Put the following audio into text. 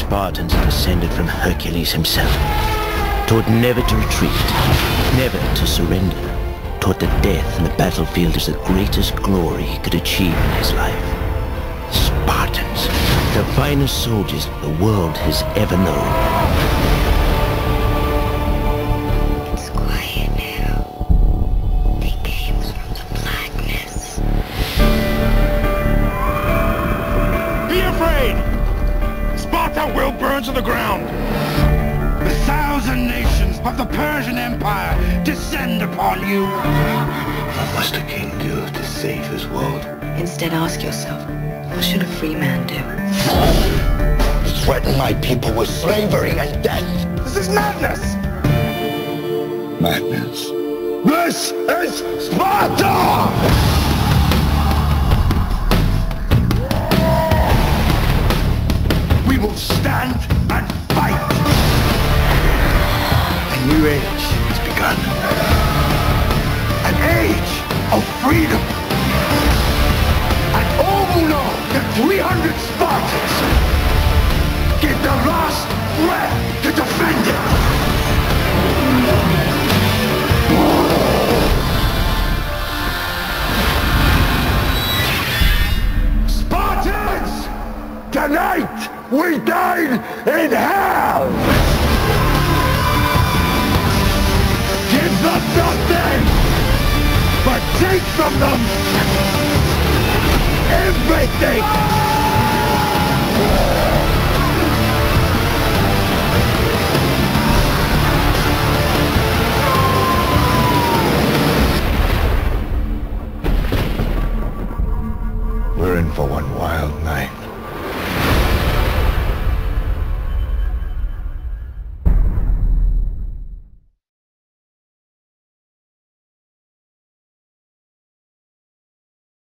Spartans descended from Hercules himself, taught never to retreat, never to surrender, taught that death in the battlefield is the greatest glory he could achieve in his life. Spartans, the finest soldiers the world has ever known. It's quiet now. They came from the blackness. Be afraid! Sparta will burn to the ground! The 1,000 nations of the Persian Empire descend upon you! What must a king do to save his world? Instead, ask yourself, what should a free man do? Threaten my people with slavery and death. This is madness! Madness. This is Sparta! We will stand and fight! A new age has begun. An age of freedom! And all will know that 300 Spartans give their last breath to defend it! Spartans! Tonight we dine in hell! Give them nothing, but take from them everything! We're in for one wild night.